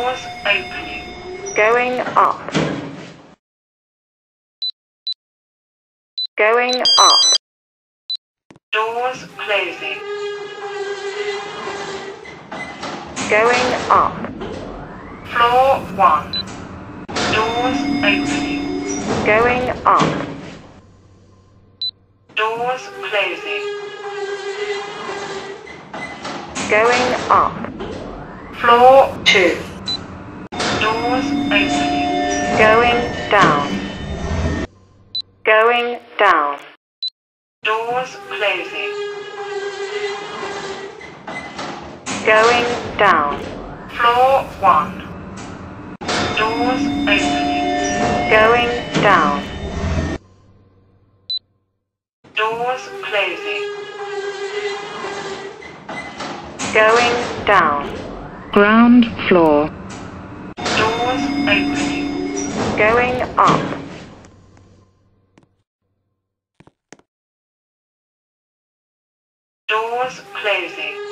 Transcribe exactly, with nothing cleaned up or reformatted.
Doors opening. Going up. Going up. Doors closing. Going up. Floor one. Doors opening. Going up. Doors closing. Going up. Floor two. Doors opening. Going down. Going down. Doors closing. Going down. Floor one. Doors opening. Going down. Doors closing. Going down. Ground floor. Doors opening. Going up. Doors closing.